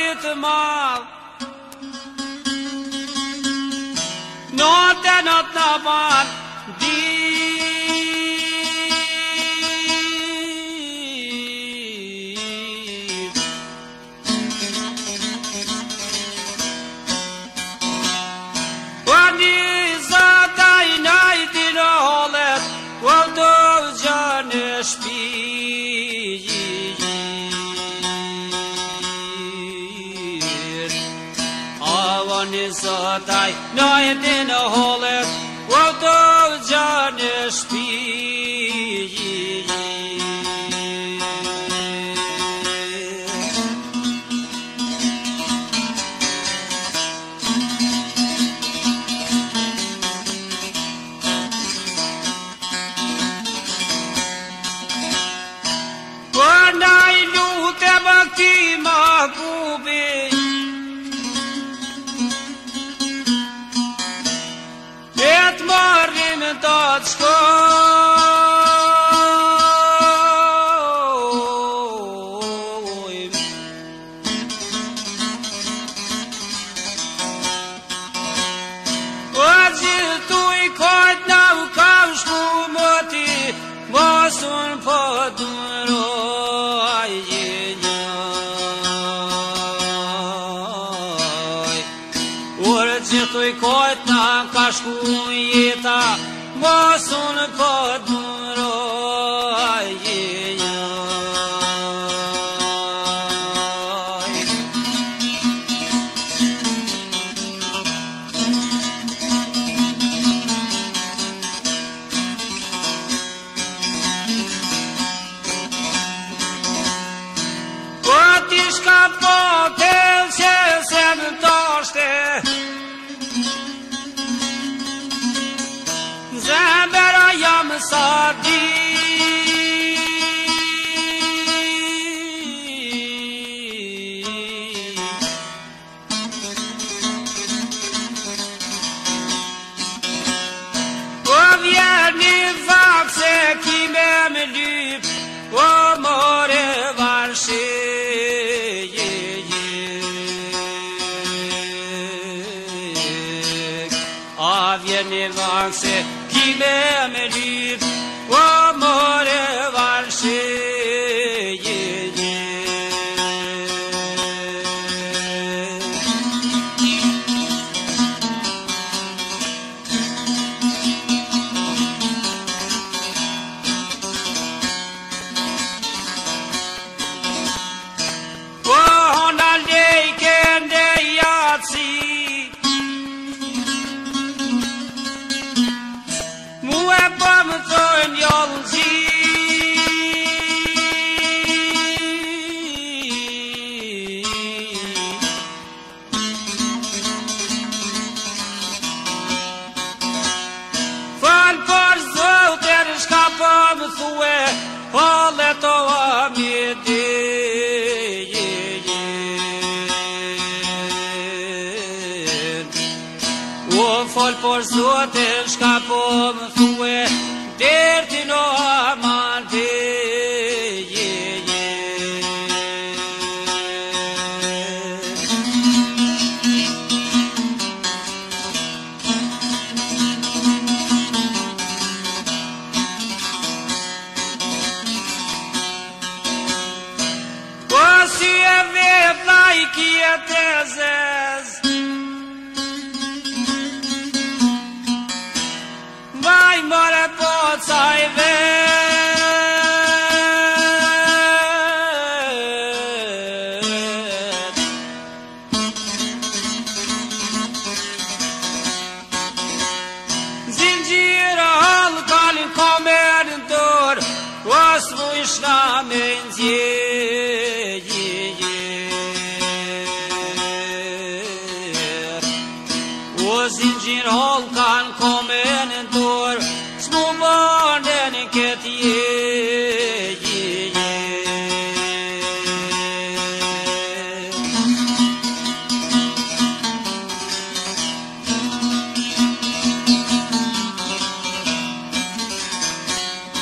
Zotit madh, natën atë në banë ditë. Po një Zotaj najti në hollet, po do gjënë shpi. Zotaj najti në hollet, po do gjënë shpi. Po ndaj lutem këti mahbubi, marrim të të shkojmë. Po gjithu I kojt në u kam shku më ti, mosun po dëroj njëj. Ur gjithu I kojt në ka shku jeta, mosun po dëroj njëj. Po ti shka po tel që se më toshte, zemra jam sa ti. Po vjen një vak se kime më lyp, po more varshi. A vjen një vak se kime më lyp, po more varshi. Po hona lejke në jaci, mua po më thojnë jollëzi. Falë për Zotin shka po më thue, hollet o amiti. O falë për Zotin shka po më thue, dertin o amanti. Po si e vetla I kjetë e zez, vaj more po caj vet. Zingjira halkalin kamer në dor, was mu ishna me ndje. O zingjir halkan kamer në dor, s'mu marrë në këtë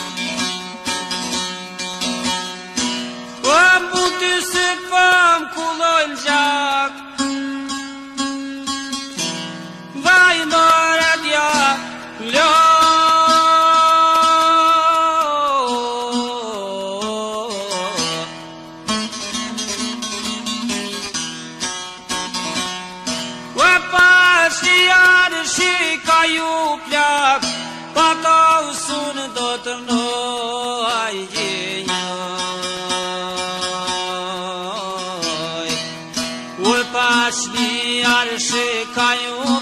Ku lojnë gjak Vaj mërë dja Shika ju plak Pa ta usun do të noj gjenjoj U pashni arë shika ju